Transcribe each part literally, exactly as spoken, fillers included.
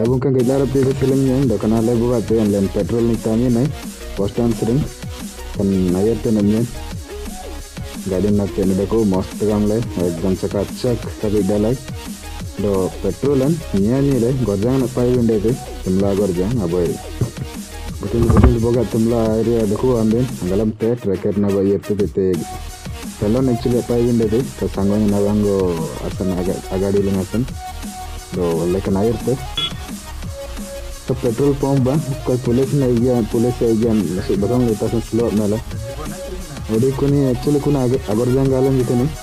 Labung kan kita rapi itu filmnya, dah kenal lebu apa yang lain petrol ni tanya naik, post sering kan ayat tu namanya, गाड़ी ना तेने देखो मस्त काम ले एकदम चकाचक कभी डाला दो पेट्रोल है निया नहीं ले गर्जांग ना पाई विंडे पे तुमला गर्जांग अब ये betul betul boga tumla area देखो आंबे गलम ते ट्रैकर ना बाई ये तो ते salon actually पाई विंडे पे तो सांगों ना बांगो असन आगाड़ी लेंगे असन दो लेकिन आयर ते तो पेट्रोल पंप बा कोई पुलिस ना गया पुलिस से गया masuk batang lepas slow ना Odi kuni actually kuna agar janggalan gitu nih.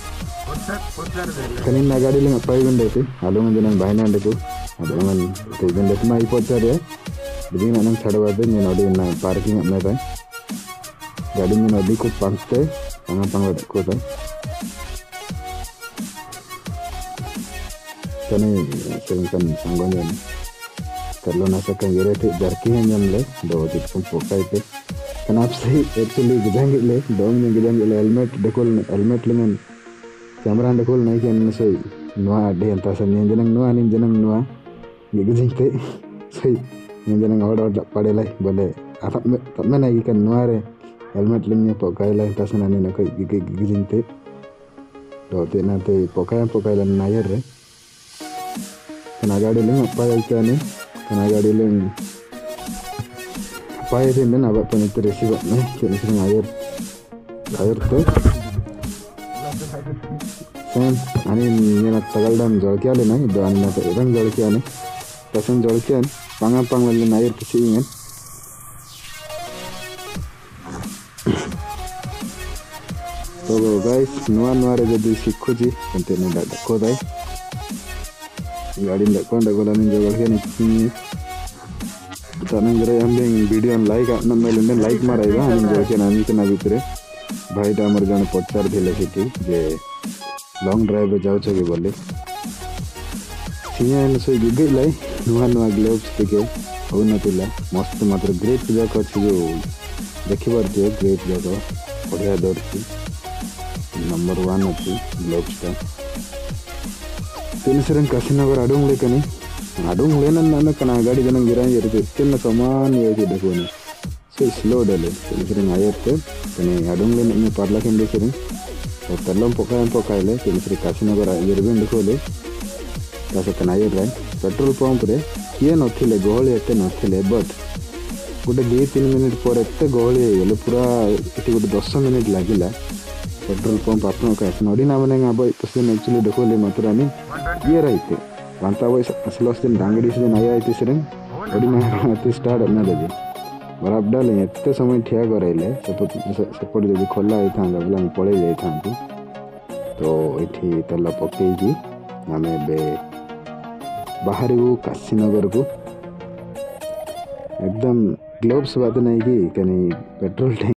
Kanin nagari lenga pai benda itu, alungan jenang bahina anda tu, ada dengan tu benda tu mai pocar ya. Jadi nanang chada wade ni odi na parking apna tay. Gadi ni odi ku pangte, pangang pangwad ku tay. Kani sering kan sanggon jan. Kalau nasa kan gere tu jarki yang le, do odi pun pokai tu. Kenapa sih actually gejang le, dong yang gejang le helmet dekol helmet lengan kamera dekol naik yang soi nuah ada yang tasan yang jenang nuah ni jenang nuah gejang te soi yang jenang awal awal pada lah boleh atap tak mana ikan nuah re helmet lengnya pokai lah tasan ani nak gejang te do te nanti pokai pokai lah naik re kena gadi leng apa ikan ni kena gadi leng Pai sih dan apa pun itu resiko nih, jadi sering air, air tuh. Sen, ani ini nak tagal dan jual kia le nih, do ani nak orang jual kia nih, pasen jual kia, pangang pang lagi air kisi ingin. So guys, nuan nuan aja di sikku ji, nanti nih dah kodai. Gadi dah kau dah kau nih jual kia nih. Tanang jere ambing video like apna melende like maraiba हम जो के नामी के नाभी तेरे भाई टा मर जाने पचार दिले सिटी जे लॉन्ग ड्राइव जाओ चके बोले सिया इन सो गिगे लाई नुआ नुआ ग्लोव्स देखे हो न तिला मस्त मात्र ग्रेट पूजा कर जो देखी बार जो ग्रेट पूजा को बढ़िया दौर थी नंबर वन अच्छी ग्लोव्स का तीन सरंग Kashinagar आडोंग लेकनी Adung lenan nana kena gadi jangan girang jadi tu kena saman ya jadi kone so slow dale jadi sering air tu kene adung lenan ni paralakhemundi sering terlom pokai pokai le jadi sering kasih nagar jadi ben dekho le kasih kena air right petrol pump re kia nothile gohole ete nothile but ଗୋଟେ ଦୁଇ ତିନି minute ପରେ ଏତେ ଗହଳି ହେଇଗଲେ ପୁରା ଏଠି ଗୋଟେ ଦଶ ମିନିଟ୍ ଲାଗିଲା पेट्रोल पंप आपनो का नोडी ना बनेगा अब पसंद एक्चुअली देखो ले मतरानी ये रहते वांता वो असलो से डांगड़ी से नया आई थी ओडी ना आती स्टार्ट अपना दे बराबर डाले इतने समय ठिया कराइले सपोर्ट सपोर्ट जब खोला आई था बोला पड़े जाई था तो एठी तला पकेगी आमे बे बाहर को काशीनगर को एकदम ग्लोव्स बात नहीं की कहीं पेट्रोल टैंक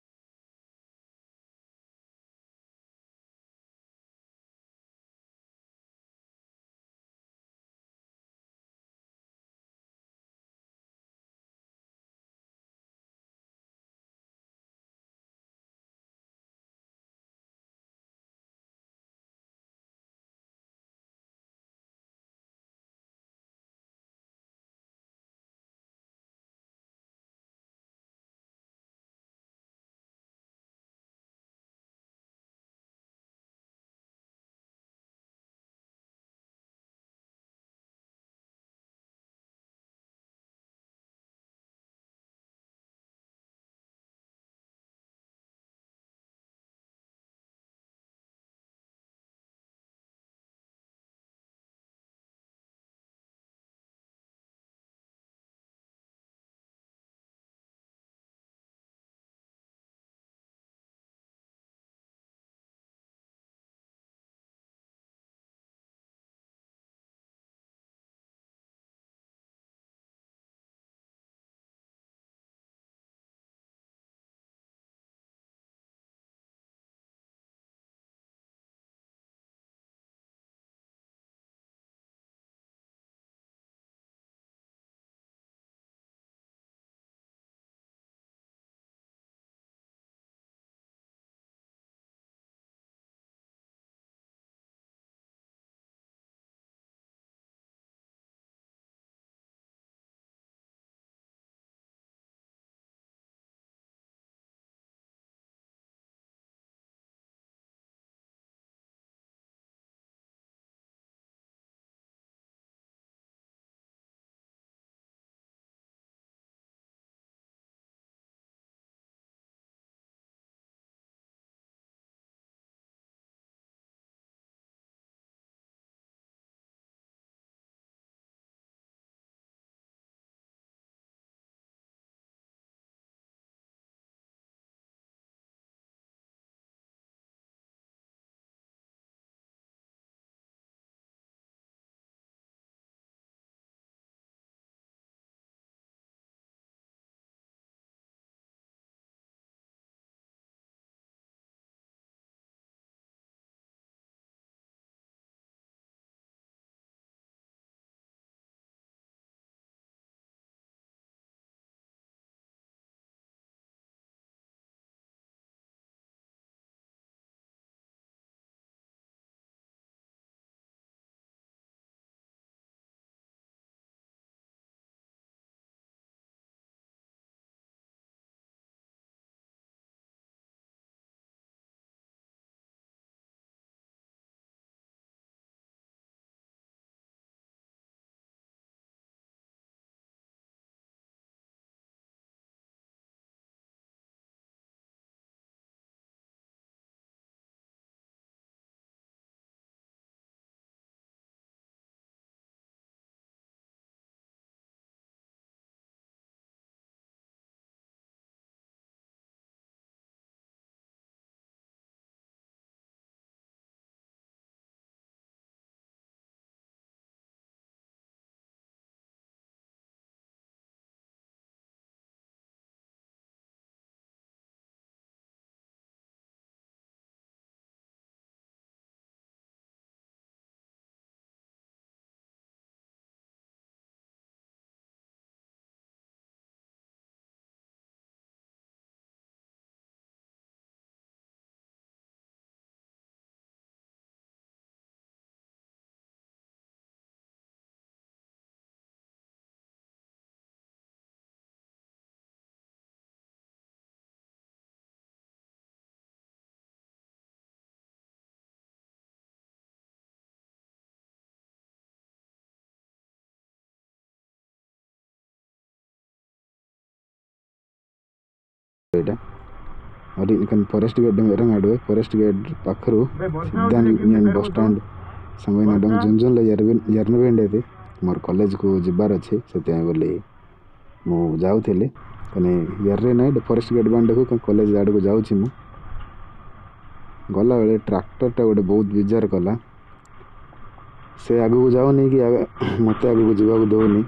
ଏଇଟା और forest gate Merangad forest gate Pakhar सीधा बस स्टाण्ड संगनाडंग जुन जुन यर्नबेंडे मोर कॉलेज को जीवार अच्छे से बोली मु जाऊली कने यारे ना फॉरेस्ट गेट बांडे को कॉलेज आड़ को जाऊँ मु गला बेले ट्रैक्टर टा गोटे बहुत विजार कला से आग को जाऊनी कि मत आग को जावाक दौनी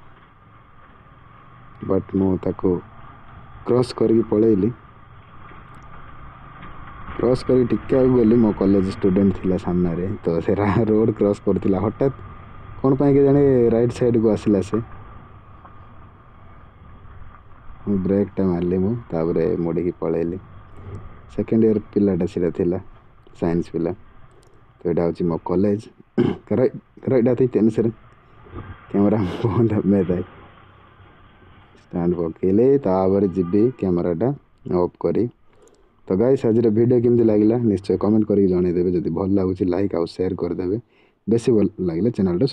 बट मुझे क्रॉस करके पलैली क्रॉस कर टिके आगे गली मो कॉलेज स्टूडेंट थिला सामने रे तो से रोड क्रॉस करथिला हठात कौन पाई के जाने राइट साइड को आसिला से ब्रेक टा मारली मु तापरे मोड़ी की पलैली सेकेंड ईयर पिलाटा सीटा थिला साइंस पिला तो यहाँ हूँ मो कॉलेज राइट थी तेन सर कैमरा बंद में था स्टैंड पकईले तापर जी कैमराटा ऑफ करी तो गाइस आज वीडियो केमती लगे निश्चय कमेंट करके जनईदेवे जब भल लगुच लाइक आउ शेयर करदे बेसी भल लगे चैनल